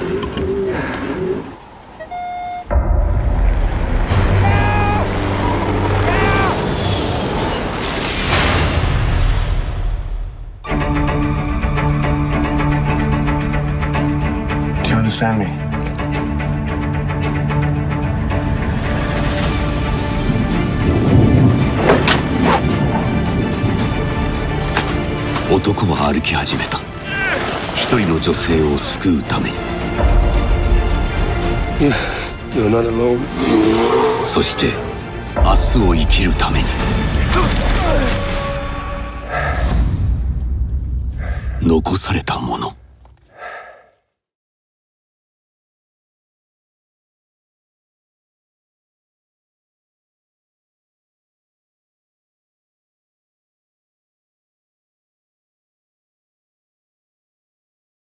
Do you understand me? 男は歩き始めた。一人の女性を救うために。 You're not alone. そして明日を生きるために。残されたもの。